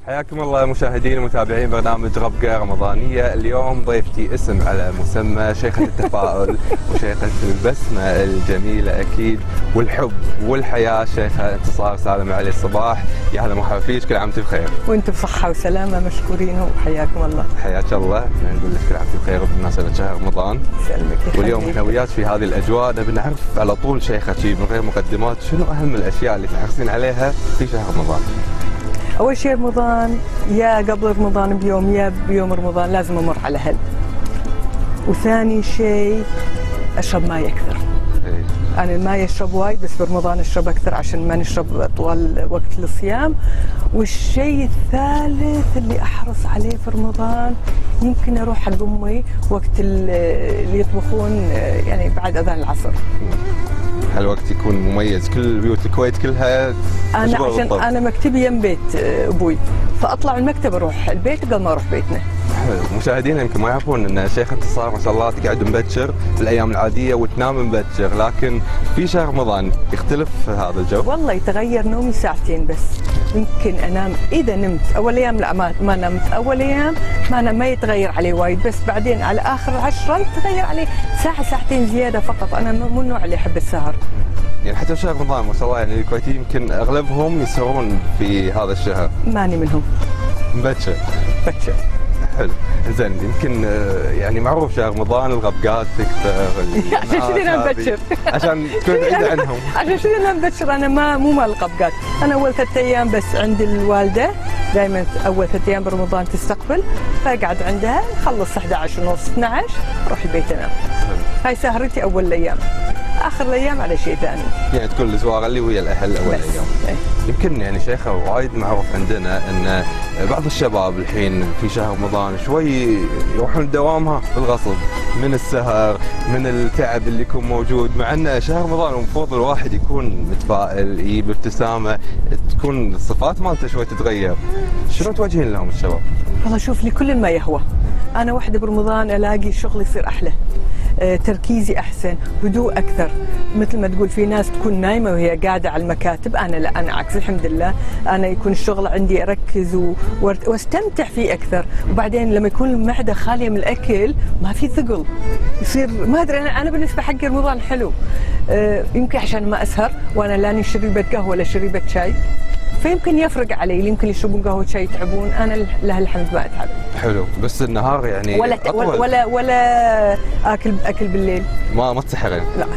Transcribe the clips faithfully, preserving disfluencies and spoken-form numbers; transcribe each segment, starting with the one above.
حياكم الله مشاهدين ومتابعين برنامج ربقة رمضانية. اليوم ضيفتي اسم على مسمى، شيخة التفاؤل وشيخة البسمة الجميلة أكيد والحب والحياة، شيخة انتصار سالم علي الصباح. يا هلا مرحبا فيك، كل عام وانت بخير. وانتم بصحة وسلامة مشكورين وحياكم الله. حياك الله، احنا نقول لك كل عام وانت بخير بمناسبة شهر رمضان. يسلمك. واليوم احنا وياك في هذه الأجواء نبي نعرف على طول شيخة من غير مقدمات، شنو أهم الأشياء اللي تحرصين عليها في شهر رمضان؟ أول شيء رمضان، يا قبل رمضان بيوم يا بيوم رمضان لازم أمر على أهل. وثاني شيء أشرب ماء أكثر. إيه. أنا الماء أشرب وايد، بس برمضان أشرب أكثر عشان ما نشرب طوال وقت الصيام. والشيء الثالث اللي أحرص عليه في رمضان، يمكن أروح حق أمي وقت اللي يطبخون يعني بعد أذان العصر. هالوقت يكون مميز، كل بيوت الكويت كلها انا عشان بالطبط. انا مكتبي يم بيت ابوي، فاطلع المكتب اروح البيت قبل ما اروح بيتنا. مشاهدينا يمكن ما يعرفون ان شيخة انتصار ما شاء الله تقعد مبكر في الايام العاديه وتنام مبكر، لكن في شهر رمضان يختلف هذا الجو. والله يتغير نومي ساعتين بس، يمكن انام اذا نمت اول ايام، لا ما, ما نمت اول ايام ما أنا ما يتغير علي وايد، بس بعدين على اخر عشرة يتغير علي ساعه ساعتين زياده فقط. انا مو النوع اللي يحب السهر. يعني حتى شهر رمضان ما شاء الله يعني الكويتيين يمكن اغلبهم يسهرون في هذا الشهر. ماني منهم. مبكر. بكر. حلو، زين. يمكن يعني معروف شهر رمضان الغبقات تكثر. عشان شذي انا مبكر. عشان تكون بعيدة عنهم. عشان شذي انا مبكر، انا ما مو مال الغبقات، انا اول ثلاث ايام بس عند الوالده، دائما اول ثلاث ايام برمضان تستقبل، فاقعد عندها نخلص احد عشر ونص اثني عشر اروح البيت انام. هاي سهرتي اول الايام، اخر الايام على شيء ثاني. يعني تكون الزوار اللي ويا الاهل اول الايام. ايه. يمكن يعني شيخة وايد معروف عندنا ان بعض الشباب الحين في شهر رمضان شوي يروحون دوامها بالغصب، من السهر من التعب اللي يكون موجود، مع ان شهر رمضان المفروض الواحد يكون متفائل، يجيب ابتسامه، تكون الصفات مالته شوي تتغير. شنو توجهين لهم الشباب؟ والله شوف لي كل ما يهوى. انا وحده برمضان الاقي الشغل يصير احلى، تركيزي احسن، هدوء اكثر. مثل ما تقول في ناس تكون نايمه وهي قاعده على المكاتب، انا لا، انا عكس الحمد لله. انا يكون الشغل عندي اركز واستمتع فيه اكثر. وبعدين لما يكون المعده خاليه من الاكل ما في ثقل، يصير ما ادري. انا انا بالنسبه حقي رمضان حلو. يمكن عشان ما اسهر وانا لاني شريبه قهوه ولا شريبه شاي، فيمكن يفرق علي. اللي يمكن يشربون قهوه شاي يتعبون، انا لها الحمد ما اتعب. حلو، بس النهار يعني ولا أطول. ولا ولا اكل اكل بالليل، ما ما تسحرين؟ لا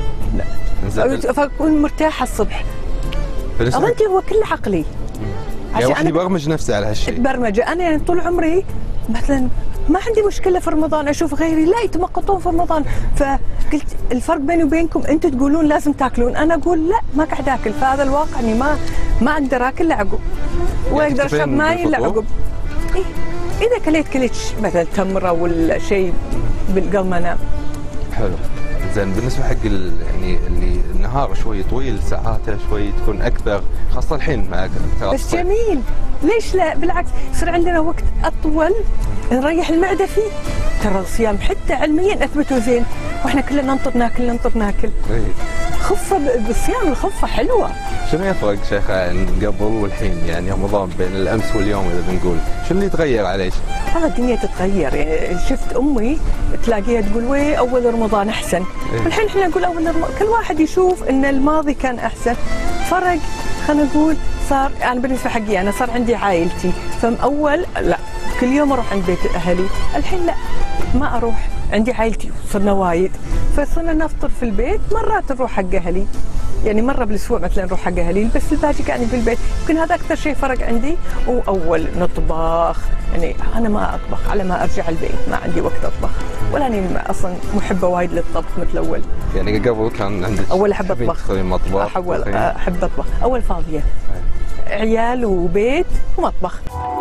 لا، فاكون مرتاحه الصبح. اظنتي هو كل عقلي. يعني واحد يبرمج نفسه على هالشيء. برمجه. انا يعني طول عمري مثلا ما عندي مشكله في رمضان، اشوف غيري لا يتمقطون في رمضان، فقلت الفرق بيني وبينكم انتم تقولون لازم تاكلون، انا اقول لا ما قاعد اكل، فهذا الواقع اني ما ما اقدر اكل الا عقب، واقدر اشرب ماي الا عقب. إيه؟ اذا كليت كليت مثلا تمره ولا شيء قبل ما انام. حلو، زين. بالنسبه حق يعني اللي النهار شوي طويل، ساعاته شوي تكون اكثر، خاصه الحين مع بس جميل، ليش لا؟ بالعكس يصير عندنا وقت اطول نريح المعده فيه. ترى الصيام حتى علميا اثبتوا زين، واحنا كلنا ننطر ناكل ننطر ناكل. خفه بالصيام، الخفه حلوه. شنو يفرق شيخة قبل والحين، يعني رمضان بين الامس واليوم اذا بنقول، شنو اللي تغير عليك؟ والله الدنيا تتغير. يعني شفت امي تلاقيها تقول وي اول رمضان احسن، والحين احنا نقول اول رمضان. كل واحد يشوف ان الماضي كان احسن. فرق، خلينا نقول صار. انا يعني بالنسبه حقي انا صار عندي عائلتي، فاول لا كل يوم اروح عند بيت اهلي، الحين لا ما اروح، عندي عائلتي وصرنا وايد، فصرنا نفطر في البيت، مرات نروح حق اهلي، يعني مره بالاسبوع مثلا نروح حق اهلي، بس الباقي قاعدين في البيت. يمكن هذا اكثر شيء فرق عندي. واول نطبخ، يعني انا ما اطبخ على ما ارجع البيت، ما عندي وقت اطبخ، ولا اني اصلا محبه وايد للطبخ مثل اول. يعني قبل كان عندك اول احب اطبخ، تدخلين مطبخ؟ احول احب اطبخ، اول فاضيه عيال وبيت ومطبخ.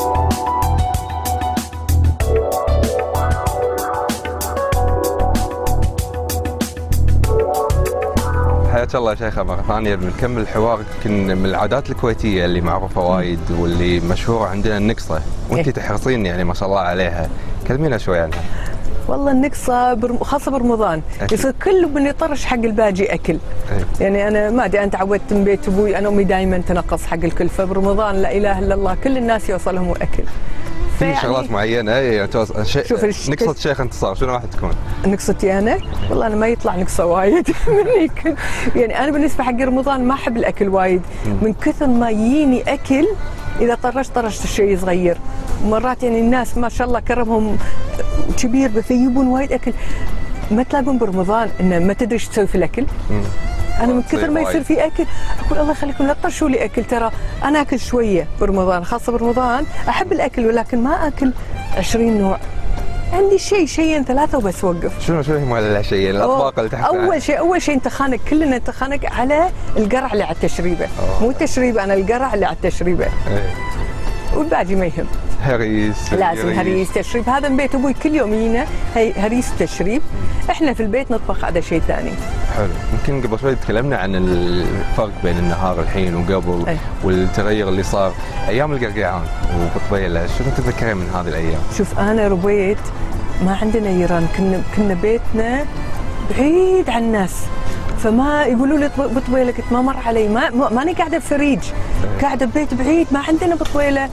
حياك الله يا شيخة مرة ثانية. بنكمل الحوار. يمكن من العادات الكويتية اللي معروفة وايد واللي مشهورة عندنا النقصة، وانت تحرصين يعني ما شاء الله عليها، كلمينا شوي عنها. والله النقصه برم... خاصه برمضان أكيد. يصير كله من يطرش حق الباجي اكل. أي. يعني انا ما ادري، انا تعودت من بيت ابوي، انا امي دائما تنقص حق الكل، فبرمضان لا اله الا الله كل الناس يوصلهم اكل. في شغلات معينه يعني شيء شوف الش... نقصه شيخ انتصار شنو راح تكون؟ نقصتي انا؟ والله انا ما يطلع نقصه وايد مني كل... يعني انا بالنسبه حق رمضان ما احب الاكل وايد، من كثر ما يجيني اكل اذا طرشت طرشت شيء صغير. ومرات يعني الناس ما شاء الله كرمهم كبير بس يجيبون وايد اكل، ما تلاقون برمضان انه ما تدري ايش تسوي في الاكل. مم. انا من كثر ما يصير في اكل اقول الله يخليكم لا تطرشوا لي اكل، ترى انا اكل شويه برمضان، خاصه برمضان احب الاكل ولكن ما اكل عشرين نوع، عندي شيء شيئين ثلاثه وبس وقف. شنو شنو هم الشيئين الاطباق اللي تحت؟ اول شيء اول شيء نتخانق كلنا نتخانق على القرع اللي على التشريبه. أوه. مو التشريبه، انا القرع اللي على التشريبه. ايه. والباقي ما يهم. هريس لازم هريس تشريب، هذا من بيت ابوي كل يوم يجينا هريس تشريب. احنا في البيت نطبخ على شيء ثاني. حلو. يمكن قبل شوي تكلمنا عن الفرق بين النهار الحين وقبل. أي. والتغير اللي صار ايام القرقيعان وبطبيله، شنو تتذكرين من هذه الايام؟ شوف انا ربيت ما عندنا جيران، كنا كنا بيتنا بعيد عن الناس، فما يقولوا لي بطويله، كنت ما مر علي، ما ماني قاعده بفريج، قاعده ببيت بعيد ما عندنا بطويله.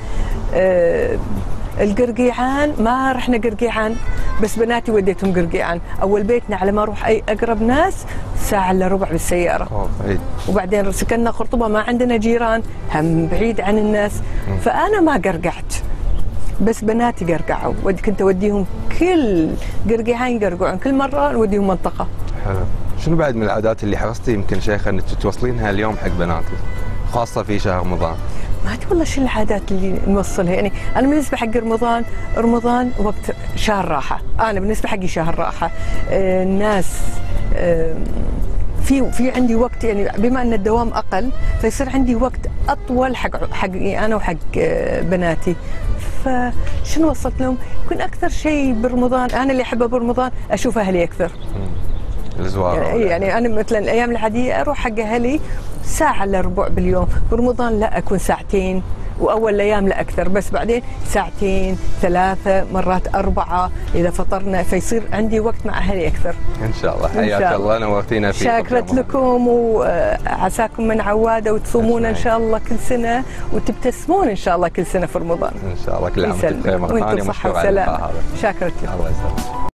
أه القرقيعان ما رحنا قرقيعان، بس بناتي وديتهم قرقيعان. اول بيتنا على ما اروح اي اقرب ناس ساعه الا ربع بالسياره. اوه بعيد. وبعدين سكننا خرطبه ما عندنا جيران، هم بعيد عن الناس. م. فانا ما قرقعت، بس بناتي قرقعوا، كنت اوديهم كل قرقيعان يقرقعون، كل مره نوديهم منطقه. حلو. شنو بعد من العادات اللي حرصتي يمكن شيخه انك توصلينها اليوم حق بناتك خاصه في شهر رمضان؟ ما ادري والله شو العادات اللي نوصلها، يعني انا بالنسبه حق رمضان، رمضان وقت شهر راحه، انا بالنسبه حقي شهر راحه. آه الناس آه في في عندي وقت، يعني بما ان الدوام اقل فيصير عندي وقت اطول حق حقي انا وحق آه بناتي. فشنو وصلت لهم؟ يكون اكثر شيء برمضان انا اللي احبه برمضان اشوف اهلي اكثر. الزوار يعني, يعني انا مثلا الايام العاديه اروح حق اهلي ساعه الا ربع باليوم، برمضان لا اكون ساعتين، واول الايام لا اكثر، بس بعدين ساعتين ثلاثه مرات اربعه اذا فطرنا، فيصير عندي وقت مع اهلي اكثر. ان شاء الله. حياك الله، نورتينا في شاكرت لكم وعساكم من عواده وتصومون ان شاء الله كل سنه وتبتسمون ان شاء الله كل سنه في رمضان. ان شاء الله. كل عام وانتم بخير مره ثانيه. وانتم صحه وسلامه. شاكرت لكم. الله يسلمك.